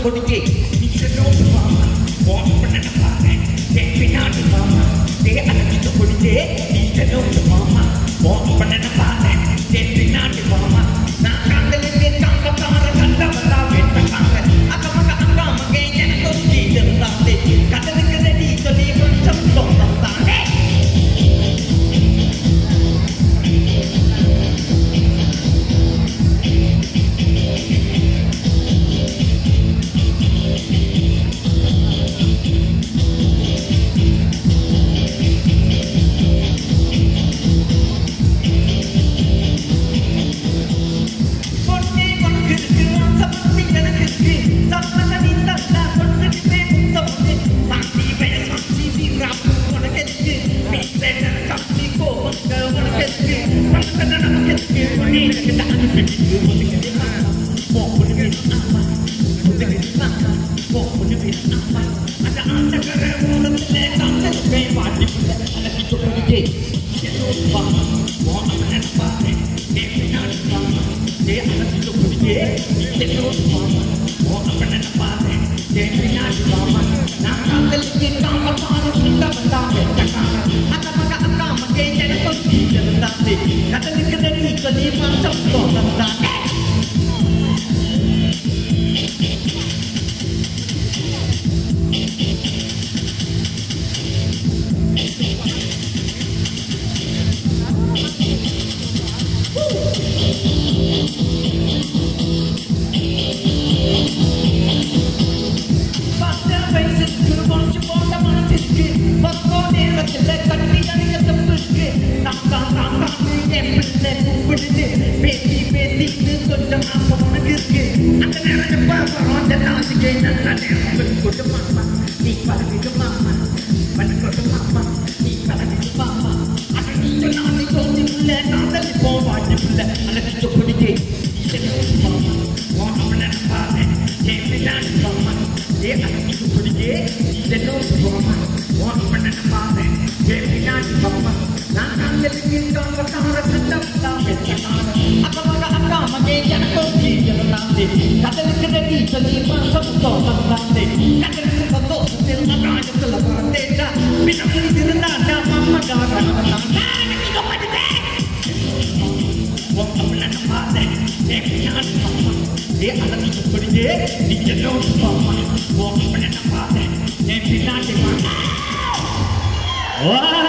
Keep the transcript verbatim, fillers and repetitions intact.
கொடியே நிச்சயம் மாமா வாட் பண்ண பாரு கேப்பினாடி மாமா தே அலக்கிட்ட கொடியே நிச்சயம் மாமா வாட் பண்ண பாரு கேப்பினாடி மாமா நான் காந்தலிலே காந்த கார கண்ட வந்தா வெட்டக்கார அக்கமக அக்காமகே எனக்கு தீர்ந்தாதே கடலுக்கு ரெடி சொல்லி கொஞ்சம் சொந்தந்தானே Wow!